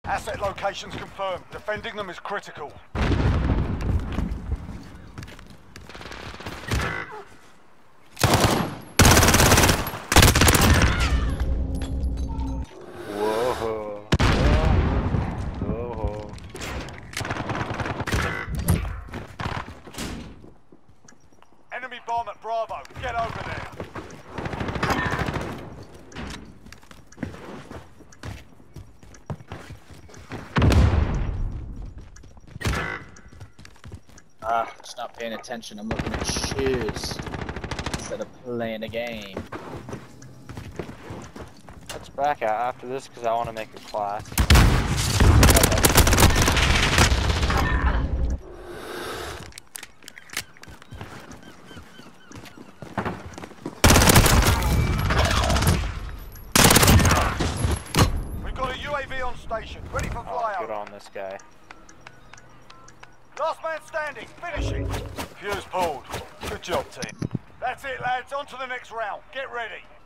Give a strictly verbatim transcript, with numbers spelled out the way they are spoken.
Asset locations confirmed. Defending them is critical. Whoa. Whoa. Enemy bomb at Bravo. Get over there. Ah, just not paying attention. I'm looking at shoes instead of playing a game. Let's back out after this because I want to make a class. We've got a U A V on station. Ready for Oh, good flyover. on this guy. Last man standing. Finish it. Fuse pulled. Good job, team. That's it, lads. On to the next round. Get ready.